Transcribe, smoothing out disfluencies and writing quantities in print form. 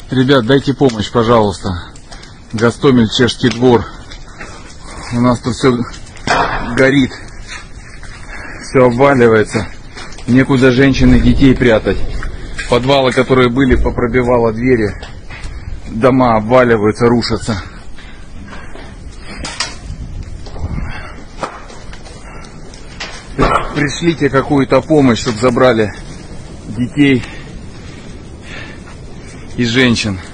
Ребят, дайте помощь, пожалуйста. Гостомель, Чешский Двор. У нас тут все горит, все обваливается. Некуда женщин и детей прятать. Подвалы, которые были, попробивало двери. Дома обваливаются, рушатся. Пришлите какую-то помощь, чтобы забрали детей и женщин.